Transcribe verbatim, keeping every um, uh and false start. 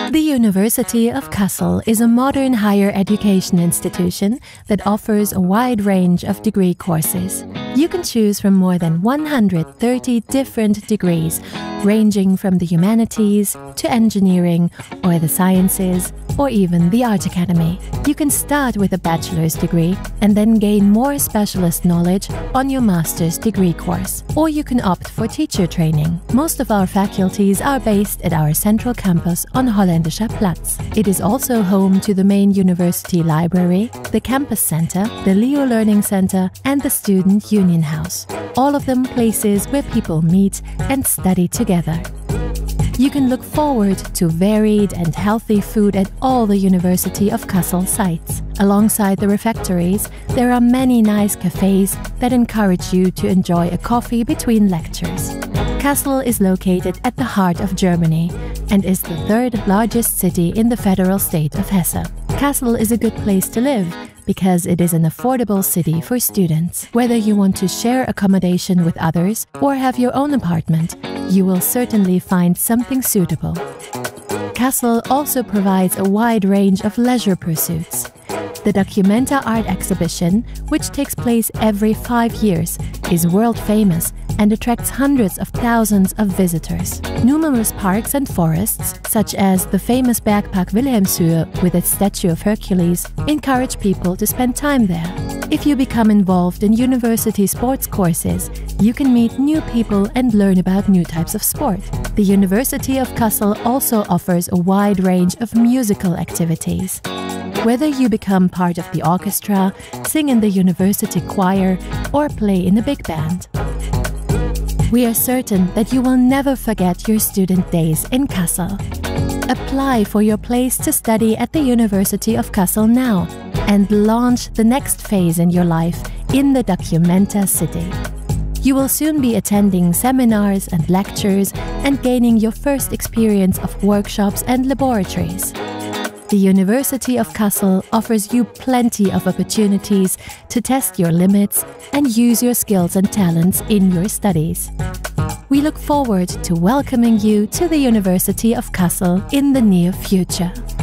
The University of Kassel is a modern higher education institution that offers a wide range of degree courses. You can choose from more than one hundred thirty different degrees, ranging from the humanities to engineering or the sciences or even the art academy. You can start with a bachelor's degree and then gain more specialist knowledge on your master's degree course. Or you can opt for teacher training. Most of our faculties are based at our central campus on Holländischer Platz. It is also home to the main university library, the campus center, the Leo Learning Center and the Student Union House. All of them places where people meet and study together. You can look forward to varied and healthy food at all the University of Kassel sites. Alongside the refectories, there are many nice cafes that encourage you to enjoy a coffee between lectures. Kassel is located at the heart of Germany and is the third largest city in the federal state of Hesse. Kassel is a good place to live because it is an affordable city for students. Whether you want to share accommodation with others or have your own apartment, you will certainly find something suitable. Kassel also provides a wide range of leisure pursuits. The Documenta Art Exhibition, which takes place every five years, is world famous and attracts hundreds of thousands of visitors. Numerous parks and forests, such as the famous Bergpark Wilhelmshöhe with its statue of Hercules, encourage people to spend time there. If you become involved in university sports courses, you can meet new people and learn about new types of sport. The University of Kassel also offers a wide range of musical activities. Whether you become part of the orchestra, sing in the university choir, or play in a big band, we are certain that you will never forget your student days in Kassel. Apply for your place to study at the University of Kassel now and launch the next phase in your life in the Documenta City. You will soon be attending seminars and lectures and gaining your first experience of workshops and laboratories. The University of Kassel offers you plenty of opportunities to test your limits and use your skills and talents in your studies. We look forward to welcoming you to the University of Kassel in the near future.